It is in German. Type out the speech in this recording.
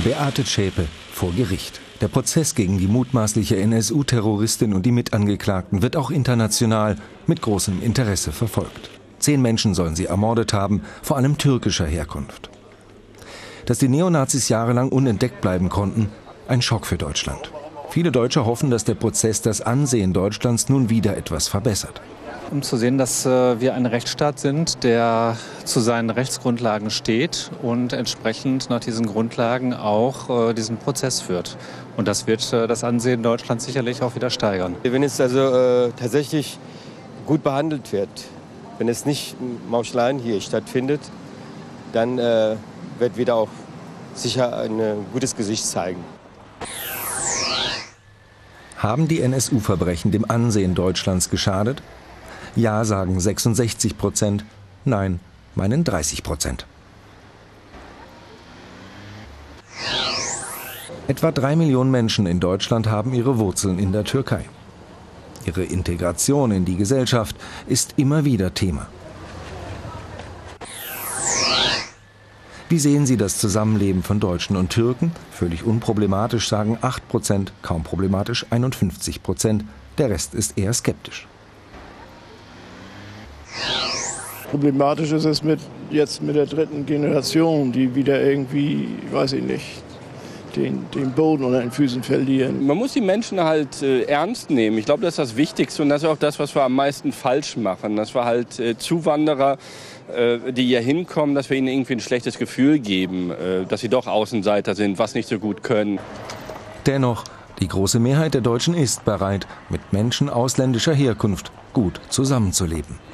Beate Zschäpe vor Gericht. Der Prozess gegen die mutmaßliche NSU-Terroristin und die Mitangeklagten wird auch international mit großem Interesse verfolgt. 10 Menschen sollen sie ermordet haben, vor allem türkischer Herkunft. Dass die Neonazis jahrelang unentdeckt bleiben konnten, ein Schock für Deutschland. Viele Deutsche hoffen, dass der Prozess das Ansehen Deutschlands nun wieder etwas verbessert. Um zu sehen, dass wir ein Rechtsstaat sind, der zu seinen Rechtsgrundlagen steht und entsprechend nach diesen Grundlagen auch diesen Prozess führt. Und das wird das Ansehen Deutschlands sicherlich auch wieder steigern. Wenn es also tatsächlich gut behandelt wird, wenn es nicht Mauscheleien hier stattfindet, dann wird wieder auch sicher ein gutes Gesicht zeigen. Haben die NSU-Verbrechen dem Ansehen Deutschlands geschadet? Ja sagen 66%, nein meinen 30%. Etwa 3 Millionen Menschen in Deutschland haben ihre Wurzeln in der Türkei. Ihre Integration in die Gesellschaft ist immer wieder Thema. Wie sehen Sie das Zusammenleben von Deutschen und Türken? Völlig unproblematisch sagen 8%, kaum problematisch 51%. Der Rest ist eher skeptisch. Problematisch ist es jetzt mit der dritten Generation, die wieder irgendwie, weiß ich nicht, den Boden unter den Füßen verlieren. Man muss die Menschen halt ernst nehmen. Ich glaube, das ist das Wichtigste und das ist auch das, was wir am meisten falsch machen. Dass wir halt Zuwanderer, die hier hinkommen, dass wir ihnen irgendwie ein schlechtes Gefühl geben, dass sie doch Außenseiter sind, was nicht so gut können. Dennoch, die große Mehrheit der Deutschen ist bereit, mit Menschen ausländischer Herkunft gut zusammenzuleben.